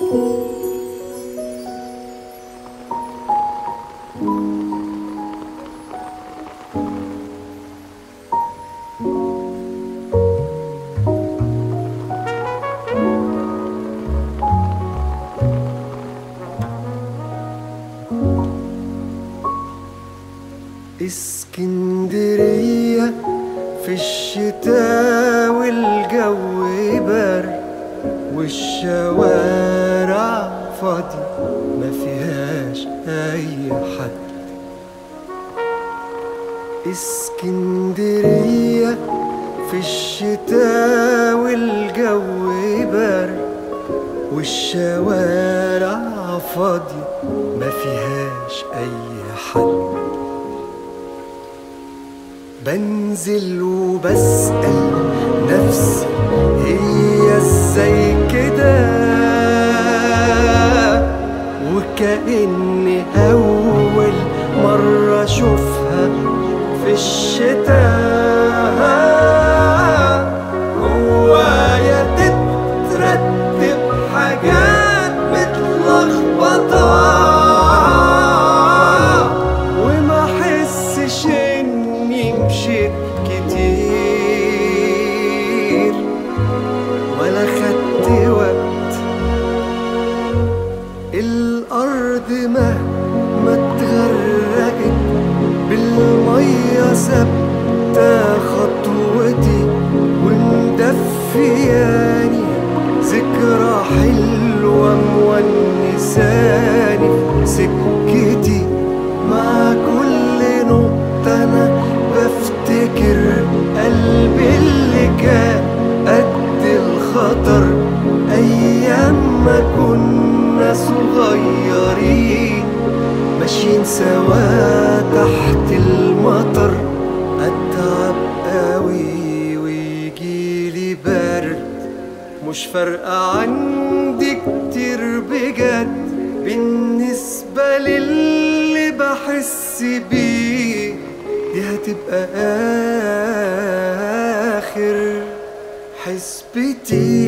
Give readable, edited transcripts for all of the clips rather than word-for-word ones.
اسكندرية في الشتاء والجو برد والشوارع فاضي ما فيهاش أي حد. اسكندرية في الشتاء والجو برد والشوارع فاضي ما فيهاش أي حد. بنزل وبسأل نفسي هي ازاي كده، وكأني أول مرة أشوفها في الشتاء. جوايا تترتب حاجات متلخبطة وما حسش مشيت كتير ولا خدت وقت. الأرض مهما اتغرقت بالمية ثابتة خطوتي ومدفياني ذكرى حلوة مونساني في سكتي. مع كل نقطة أنا بفتكر قلبي اللي كان قد الخطر أيام ما كنا صغيرين ماشيين سوا تحت المطر. أتعب قوي ويجيلي برد مش فارقة عندي كتير بجد بالنسبة للي بحس بيه. دي هتبقى آخر حسبتي.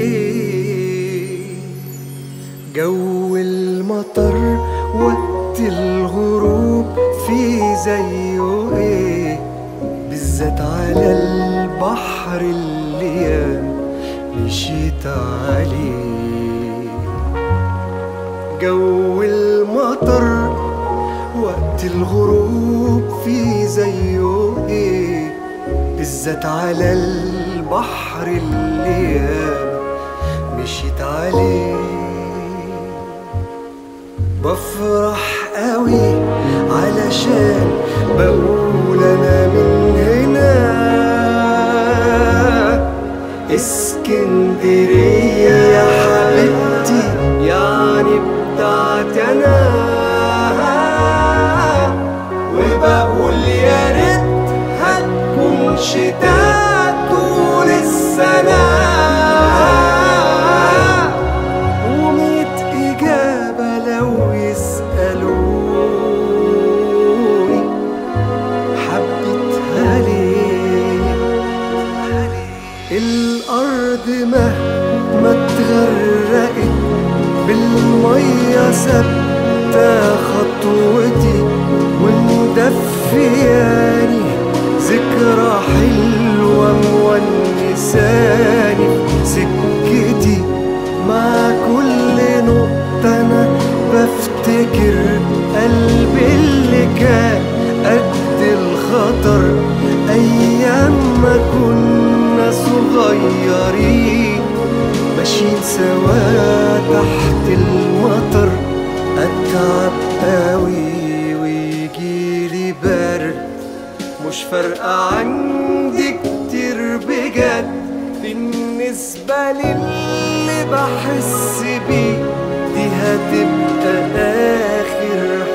جو المطر وقت الغروب في زيه ايه، بالذات على البحر اللي ياما مشيت عليه. جو المطر وقت الغروب في زيه ايه، بالذات على البحر اللي ياما مشيت عليه. بفرح قوي علشان بقول انا من هنا. اسكندرية يا حبيبتي يعني بتاعتي انا، وبقول يا ريت هتكون شتاء طول السنة. وميت إجابة لو يسألوني حبيتها ليه. الأرض مهما اتغرقت بالمية ثابتة خطوتي ومدفياني ذكرى حلوة مونساني سكتي. مع كل نقطة أنا بفتكر قلبي اللي كان قد الخطر أيام ما كنا صغيرين ماشيين سوا تحت المطر. أتعب قوي ويجيلي برد مش فارقة عندي كتير بجد بالنسبة للي بحس بيه. دي هتبقى آخر